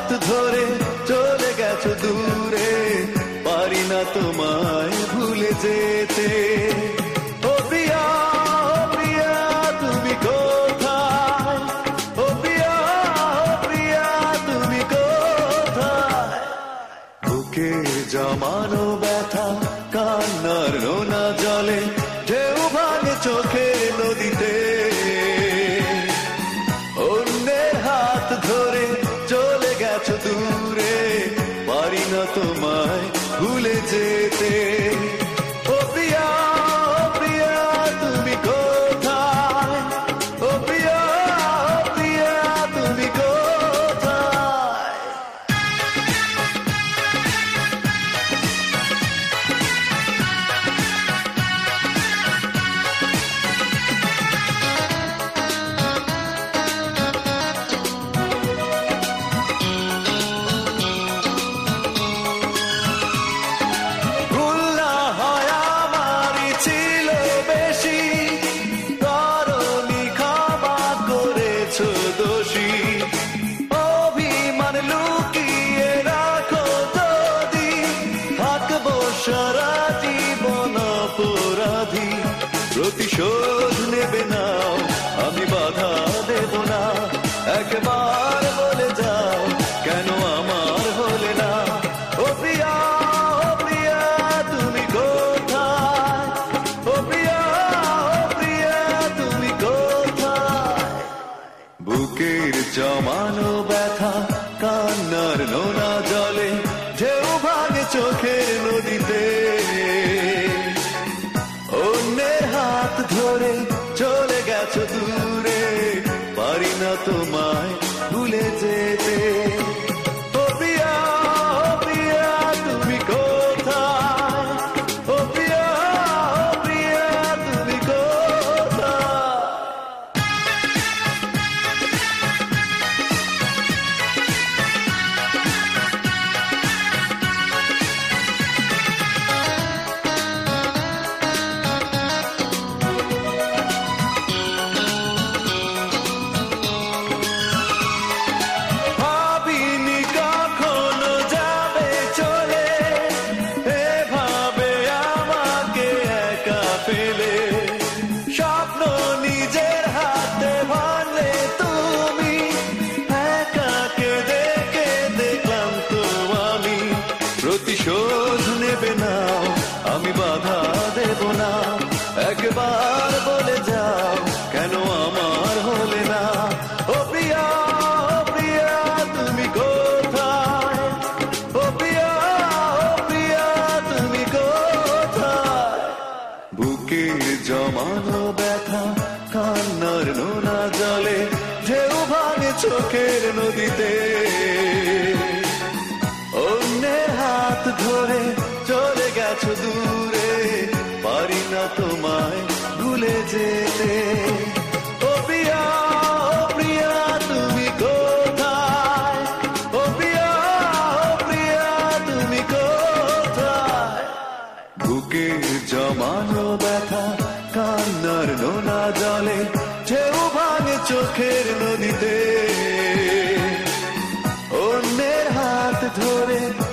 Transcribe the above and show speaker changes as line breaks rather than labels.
হাত ধরে চলে গেছো দূরে, পারি না তোমায় ভুলে যেতে। ও প্রিয়া, ও প্রিয়া তুমি কোথায়? ও প্রিয়া, ও প্রিয়া তুমি কোথায়? বুকে জমানো ব্যথা, কান্নার নোনা জলে, ঢেউ ভাঙে চোখের নদীতে। অন্যের হাত ধরে চলে গেছো দূরে, পারি না তোমায় ভুলে যেতে। ও প্রিয়া, ও প্রিয়া তুমি কোথায়? ও প্রিয়া, ও প্রিয়া তুমি কোথায়? সারা জীবন অপরাধী, প্রতিশোধ নেবে নাও, আমি বাধা দেব না। একবার বলে যাও, কেন আমার হলে না? ও প্রিয়া, ও প্রিয়া তুমি কোথায়? ও প্রিয়া, ও প্রিয়া তুমি কোথায়? বুকের জমানো ব্যথা, কান্নার নোনা জলে, ঢেউ ভাঙে চোখের নদীতে। অন্যের হাত ধরে চলে গেছো দূরে, পারি না তোমায় ভুলে যেতে। ও প্রিয়া, ও প্রিয়া তুমি কোথায়? ও প্রিয়া, ও প্রিয়া তুমি কোথায়? স্বপ্ন নিজের হাতে ভাঙলে তুমি, একাকে দেখে দেখলাম তো আমি। প্রতিশোধ নেবে নাও, আমি বাধা দেব না। একবার বলে যাও, কেন আমার হলে না? ও প্রিয়া, ও প্রিয়া তুমি কোথায়? ও প্রিয়া, ও প্রিয়া তুমি কোথায়? বুকে জমানো ব্যথা, কান্নার নোনা জলে, ঢেউ ভাঙে চোখের নদীতে। অন্যের হাত ধরে চলে গেছো দূরে, পারি না তোমায় ভুলে যেতে। ও প্রিয়া, ও প্রিয়া তুমি কোথায়? ও প্রিয়া, ও প্রিয়া তুমি কোথায়? বুকে জমানো ব্যথা, কান্নার নোনা জলে, ঢেউ ভাঙে চোখের নদীতে। অন্যের হাত ধরে